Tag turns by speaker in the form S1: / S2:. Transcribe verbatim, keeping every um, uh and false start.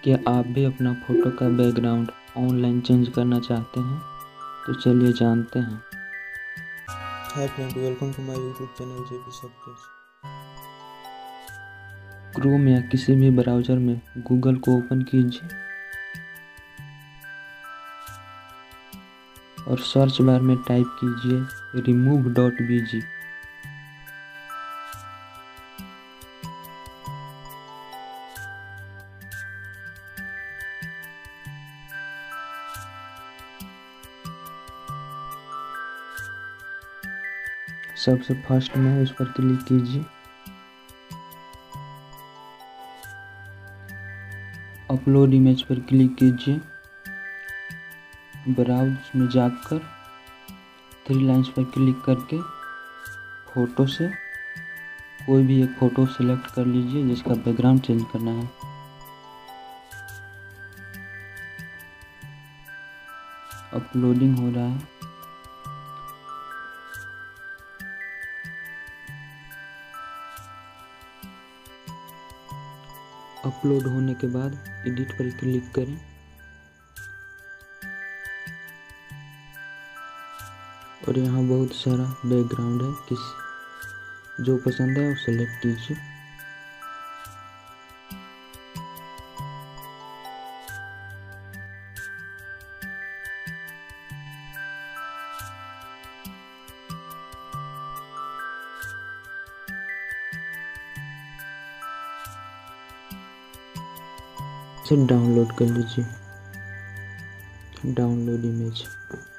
S1: क्या आप भी अपना फ़ोटो का बैकग्राउंड ऑनलाइन चेंज करना चाहते हैं? तो चलिए जानते हैं।
S2: Hi friend, welcome to my YouTube channel JP software.
S1: Chrome या किसी भी ब्राउज़र में गूगल को ओपन कीजिए और सर्च बार में टाइप कीजिए रिमूव डॉट बी जी। सबसे फर्स्ट में उस पर क्लिक कीजिए। अपलोड इमेज पर क्लिक कीजिए। ब्राउज में जाकर थ्री लाइंस पर क्लिक करके फ़ोटो से कोई भी एक फ़ोटो सेलेक्ट कर लीजिए जिसका बैकग्राउंड चेंज करना है। अपलोडिंग हो रहा है। अपलोड होने के बाद एडिट पर क्लिक करें और यहाँ बहुत सारा बैकग्राउंड है, किस जो पसंद है वो सेलेक्ट कीजिए। इसे डाउनलोड कर लीजिए। Download image.